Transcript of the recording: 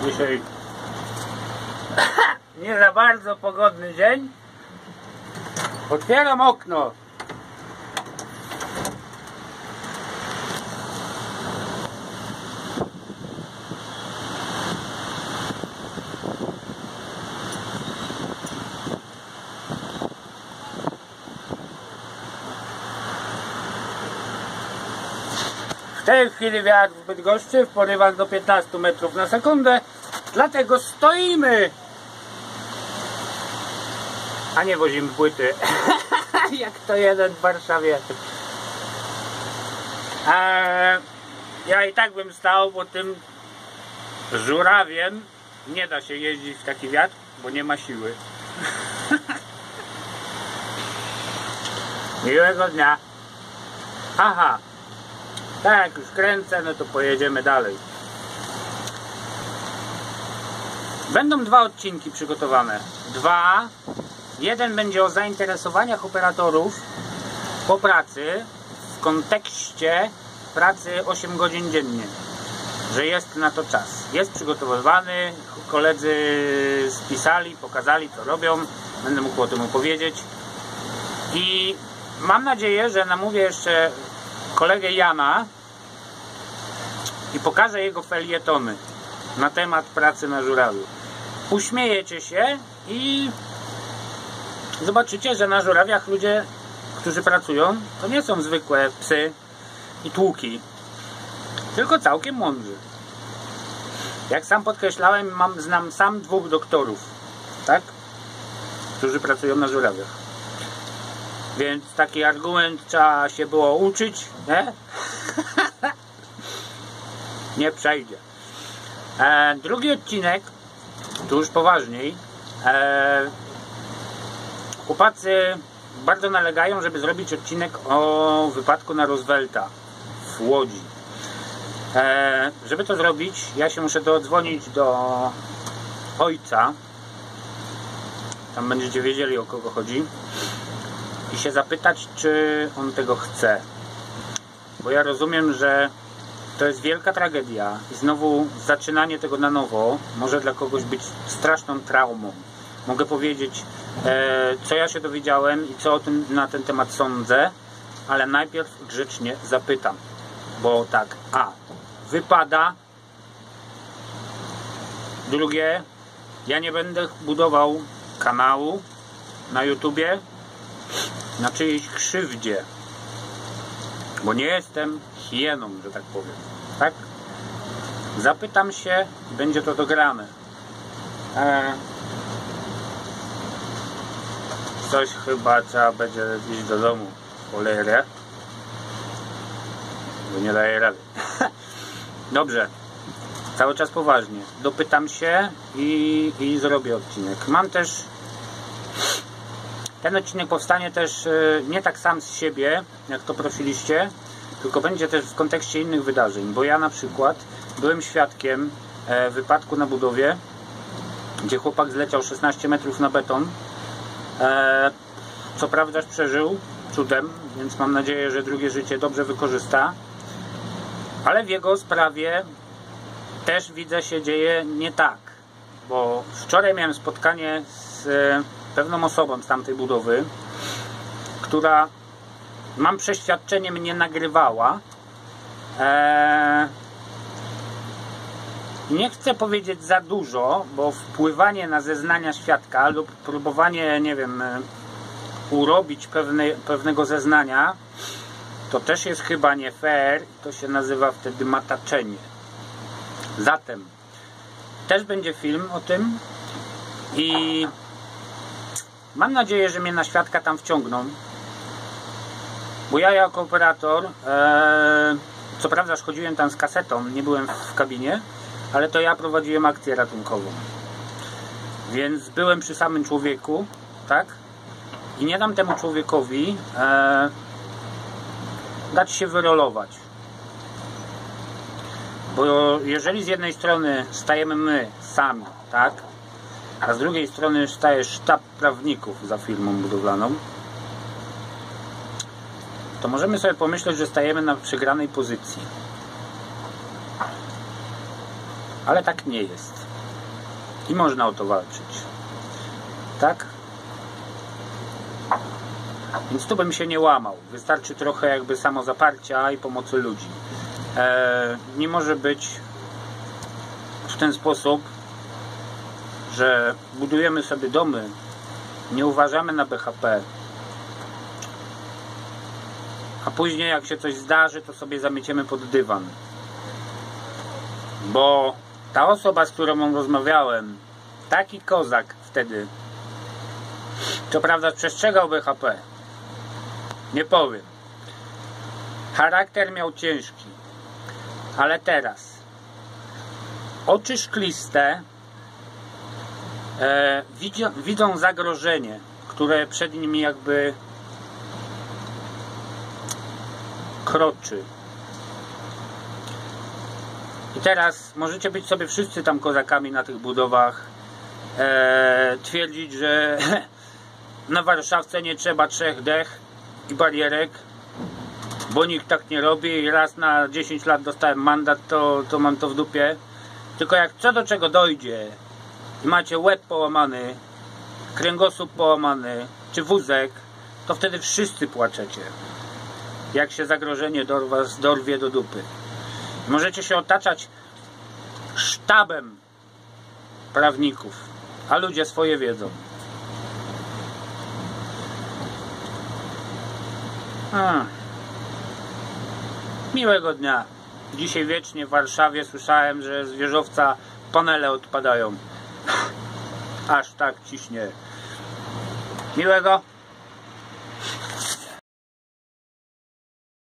Dzisiaj nie za bardzo pogodny dzień. Otwieram okno. W tej chwili wiatr w Bydgoszczy w porywach do 15 metrów na sekundę, dlatego stoimy, a nie wozimy płyty jak to jeden w Warszawie. Ja i tak bym stał, bo tym żurawiem nie da się jeździć w taki wiatr, bo nie ma siły. Miłego dnia. Aha, tak jak już kręcę, no to pojedziemy dalej. Będą dwa odcinki przygotowane. Jeden będzie o zainteresowaniach operatorów po pracy w kontekście pracy 8 godzin dziennie, że jest na to czas. Jest przygotowywany, koledzy spisali, pokazali co robią, będę mógł o tym opowiedzieć i mam nadzieję, że namówię jeszcze kolegę Jana i pokażę jego felietony na temat pracy na żurawiu. Uśmiejecie się i zobaczycie, że na żurawiach ludzie, którzy pracują, to nie są zwykłe psy i tłuki, tylko całkiem mądrzy. Jak sam podkreślałem, znam sam 2 doktorów, tak? Którzy pracują na żurawiach. Więc taki argument trzeba się było uczyć, nie? Nie przejdzie. Drugi odcinek, tu już poważniej. Chłopacy bardzo nalegają, żeby zrobić odcinek o wypadku na Roosevelta w Łodzi. Żeby to zrobić, ja się muszę dodzwonić do ojca. Tam będziecie wiedzieli, o kogo chodzi. I się zapytać, czy on tego chce. Bo ja rozumiem, że to jest wielka tragedia i znowu zaczynanie tego na nowo może dla kogoś być straszną traumą. Mogę powiedzieć, co ja się dowiedziałem i co o tym, na ten temat sądzę, ale najpierw grzecznie zapytam. Bo tak, wypada. Drugie, ja nie będę budował kanału na YouTubie na czyjejś krzywdzie, bo nie jestem hieną, że tak powiem, tak? Zapytam się, będzie to dograne. Coś chyba trzeba będzie iść do domu, cholerę, bo nie daję rady. Dobrze, cały czas poważnie. Dopytam się i zrobię odcinek. Mam też ten odcinek powstanie też nie tak sam z siebie, jak to prosiliście, tylko będzie też w kontekście innych wydarzeń, bo ja na przykład byłem świadkiem wypadku na budowie, gdzie chłopak zleciał 16 metrów na beton. Co prawda przeżył cudem, więc mam nadzieję, że drugie życie dobrze wykorzysta, ale w jego sprawie też widzę, się dzieje nie tak, bo wczoraj miałem spotkanie z pewną osobą z tamtej budowy, która, mam przeświadczenie, mnie nagrywała. Nie chcę powiedzieć za dużo, bo wpływanie na zeznania świadka lub próbowanie, nie wiem, urobić pewnego zeznania, to też jest chyba nie fair i to się nazywa wtedy mataczenie. Zatem też będzie film o tym i mam nadzieję, że mnie na świadka tam wciągną, bo ja jako operator, co prawda chodziłem tam z kasetą, nie byłem w kabinie, ale to ja prowadziłem akcję ratunkową, więc byłem przy samym człowieku, tak? I nie dam temu człowiekowi dać się wyrolować, bo jeżeli z jednej strony stajemy my sami, tak? A z drugiej strony staje sztab prawników za firmą budowlaną, to możemy sobie pomyśleć, że stajemy na przegranej pozycji. Ale tak nie jest. I można o to walczyć. Tak? Więc tu bym się nie łamał. Wystarczy trochę jakby samozaparcia i pomocy ludzi. Nie może być w ten sposób, że budujemy sobie domy, nie uważamy na BHP, a później jak się coś zdarzy, to sobie zamieciemy pod dywan. Bo ta osoba, z którą rozmawiałem, taki kozak wtedy, co prawda przestrzegał BHP, nie powiem, charakter miał ciężki, ale teraz oczy szkliste, widzą zagrożenie, które przed nimi jakby kroczy. I teraz możecie być sobie wszyscy tam kozakami na tych budowach, twierdzić, że na Warszawce nie trzeba 3 dech i barierek, bo nikt tak nie robi i raz na 10 lat dostałem mandat, to mam to w dupie. Tylko jak co do czego dojdzie i macie łeb połamany, kręgosłup połamany, czy wózek, to wtedy wszyscy płaczecie, jak się zagrożenie was dorwie do dupy. Możecie się otaczać sztabem prawników, a ludzie swoje wiedzą. Miłego dnia. Dzisiaj wiecznie w Warszawie słyszałem, że z wieżowca panele odpadają. Aż tak ciśnie. Miłego.